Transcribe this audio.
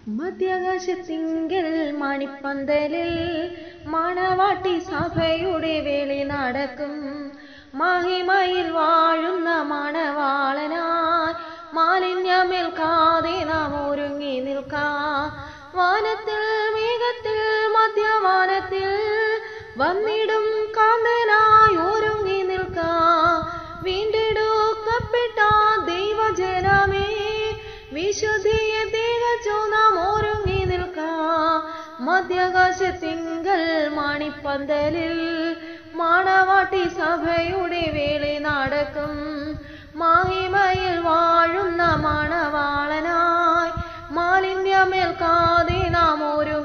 മധ്യാകാശത്തിങ്കൽ മണിപ്പന്തലിൽ മണവാട്ടി സഭയുടെ വേളി നടക്കും. മഹിമയിൽ വാഴുന്ന മണവാളനായി മാലിന്യമേൽക്കാതെ നാം ഒരുങ്ങി നിൽക്കാം. വാനത്തിൽ മേഘത്തിൽ മധ്യവാനത്തിൽ വന്നിടും കാന്തനായി ഒരുങ്ങി നിൽക്കാം. വീണ്ടെടുക്കപ്പെട്ട ദൈവജനമേ, വിശുദ്ധിയെ തികച്ചു നാം ഒരുങ്ങി നിൽക്കാം. മധ്യാകാശത്തിങ്കൽ മണിപ്പന്തലിൽ മണവാട്ടി സഭയുടെ വേളി നടക്കും. മഹിമയിൽ വാഴുന്ന മണവാളനായി മാലിന്യമേൽക്കാതെ നാം ഒരു